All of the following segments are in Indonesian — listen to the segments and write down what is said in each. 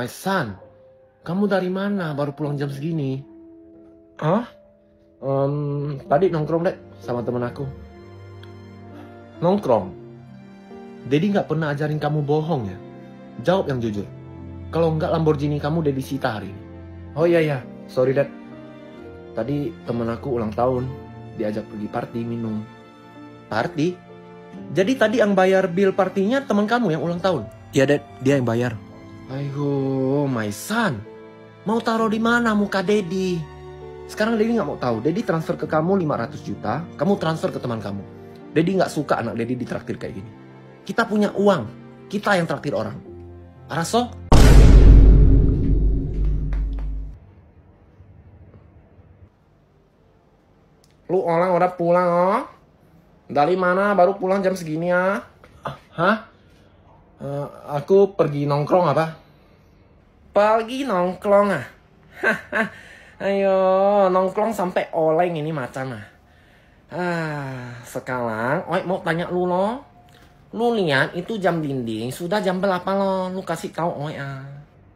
my son. Kamu dari mana? Baru pulang jam segini. Hah? Tadi nongkrong dek sama temen aku. Nongkrong? Daddy nggak pernah ajarin kamu bohong ya? Jawab yang jujur. Kalau nggak Lamborghini kamu Daddy sita hari ini. Oh iya, sorry dad. Tadi temen aku ulang tahun. Diajak pergi party minum. Party? Jadi tadi yang bayar bill partinya teman kamu yang ulang tahun? Iya dad, dia yang bayar. Ayo, my son. Mau taruh di mana muka Daddy? Sekarang Daddy nggak mau tahu. Daddy transfer ke kamu 500 juta, kamu transfer ke teman kamu. Daddy nggak suka anak Daddy ditraktir kayak gini. Kita punya uang, kita yang traktir orang. Araso? Lu orang udah pulang oh? Dari mana baru pulang jam segini ya? Hah? Aku pergi nongkrong apa? Pergi nongkrong ah? Ayo, nongkrong sampai oleng ini macam ah. Sekarang, Oi mau tanya lu loh. Lu lihat itu jam dinding sudah jam berapa loh? Lu kasih tahu Oi ah.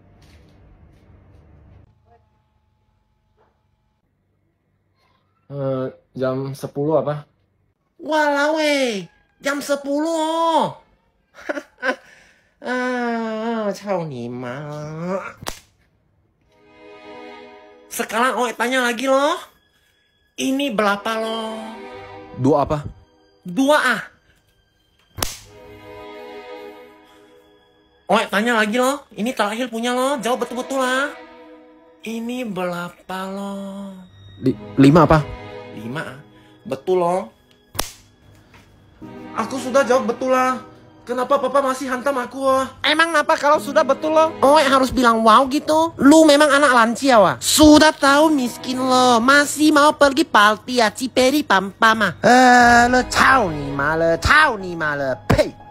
Jam 10 apa? Walau jam 10 oh. Chao ni ma. Sekarang Oi tanya lagi loh. Ini berapa loh? 2 apa? 2 ah. Oi tanya lagi loh. Ini terakhir punya loh. Jawab betul-betul lah. Ini berapa loh? 5 apa? 5 ah. Betul loh. Aku sudah jawab betul lah. Kenapa papa masih hantam aku ah? Emang apa kalau sudah betul loh? Oi harus bilang wow gitu. Lu memang anak lansia wah. Sudah tahu miskin lo. Masih mau pergi party ya. Ciperi pampama. Lo tahu nih malah. Tahu nih malah. Pei.